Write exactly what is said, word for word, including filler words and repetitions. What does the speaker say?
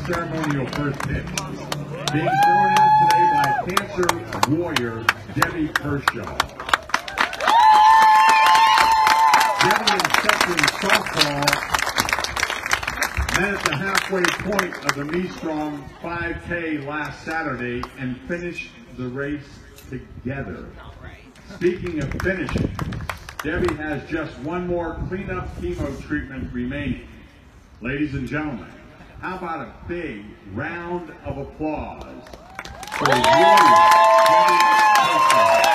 ceremonial first pitch, being thrown out today by cancer warrior Debbie Kershaw. Debbie and Stetson softball met at the halfway point of the Me-Strong five K last Saturday and finished the race together. Speaking of finishing, Debbie has just one more cleanup chemo treatment remaining. Ladies and gentlemen, how about a big round of applause for warrior Debbie Kershaw.